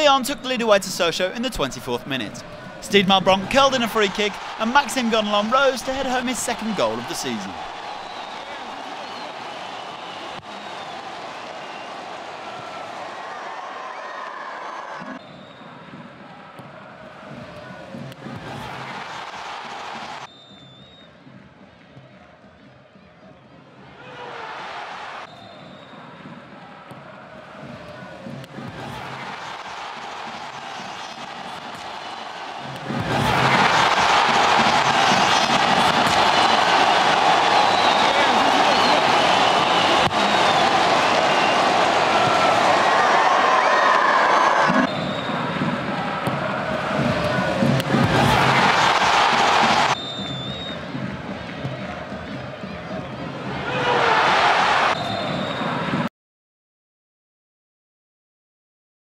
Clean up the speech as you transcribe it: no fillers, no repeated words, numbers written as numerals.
Lyon took the lead away to Sochaux in the 24th minute. Steve Malbranc curled in a free kick and Maxime Gonalon rose to head home his second goal of the season.